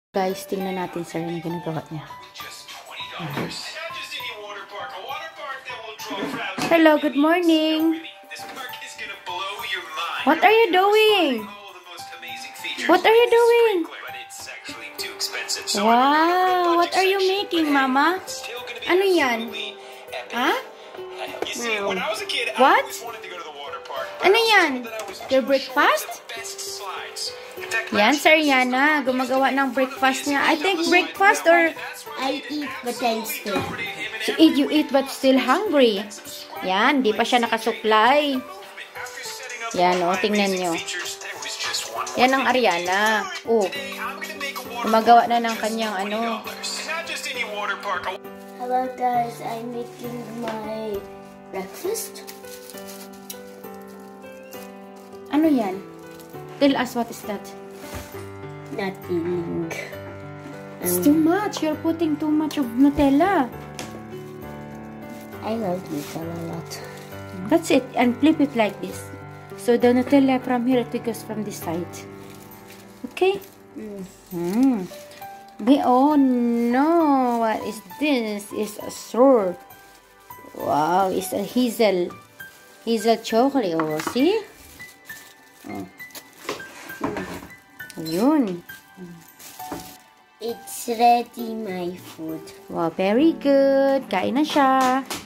Guys, tingnan natin sir yung ginagawa niya. Hello, good morning. What are you doing? What are you doing? Wow, what are you making, Mama? Ano yan? Ha? What? Ano yan? Your breakfast? Yan, Sir Ariana, gumagawa ng breakfast niya. I think breakfast or I eat but I'm still. You eat but still hungry. Yan, di pa siya nakasuklay. Yan, o, tingnan nyo. Yan ang Ariana. Oh, gumagawa na ng kanyang ano. Hello guys, I'm making my breakfast. Ano yan? Tell us what is that? Nothing. It's too much. You're putting too much of Nutella. I love Nutella a lot. That's it. And flip it like this. So the Nutella from here, it goes from this side. Okay? Oh no. What is this? It's a straw. Wow. It's a hazel chocolate. Oh, see? Oh. Yun. It's ready, my food. Wow, very good. Kain na siya.